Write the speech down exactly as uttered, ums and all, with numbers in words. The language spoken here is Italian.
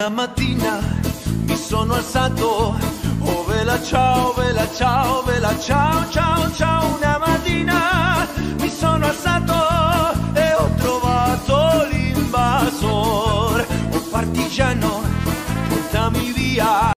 La mattina mi sono alzato, oh vela ciao, vela ciao, vela ciao, ciao, ciao.